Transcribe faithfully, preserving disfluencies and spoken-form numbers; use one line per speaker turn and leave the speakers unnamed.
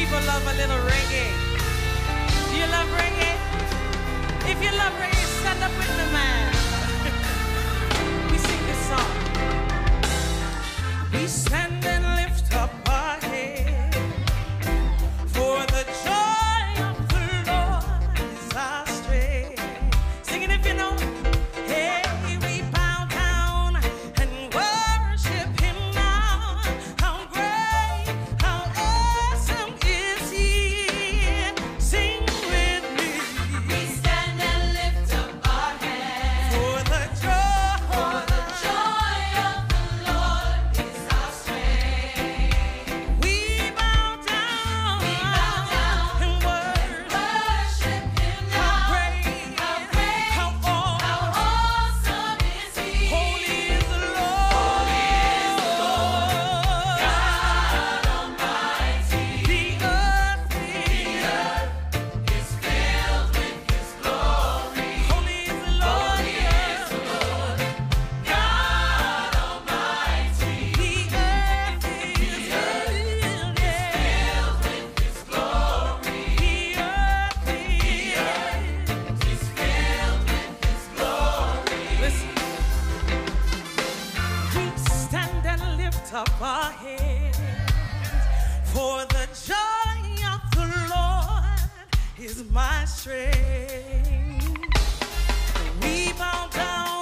people love a little reggae? Do you love reggae? If you love reggae, stand up with me, man. We sing this song. We stand and lift up our head, for the joy of the Lord is our strength. Sing it if you know. Hey, we bow down and worship Him now. How great, how awesome is He. Sing with me.
We stand and lift up our hands,
For the joy,
for the joy of the Lord is our strength.
we bow down,
We bow down
and worship.
Worship Him
How
now.
great,
How great,
how awesome,
how awesome is He.
holy is the Lord.
Holy is the Lord, God Almighty.
The earth
The
is
earth is filled with His glory.
holy is the Lord.
Holy is the Lord, God Almighty.
The earth is filled, yeah.
Filled with His glory.
The earth is.
Is filled with His glory.
Listen. We stand and lift up our heads, for the joy of the Lord is my strength. We bow down